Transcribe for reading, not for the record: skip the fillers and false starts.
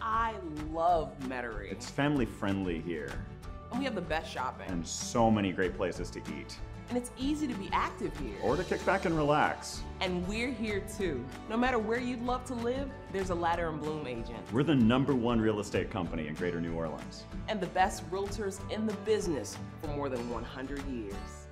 I love Metairie. It's family friendly here. And we have the best shopping. And so many great places to eat. And it's easy to be active here. Or to kick back and relax. And we're here too. No matter where you'd love to live, there's a Ladder and Blum agent. We're the #1 real estate company in Greater New Orleans. And the best realtors in the business for more than 100 years.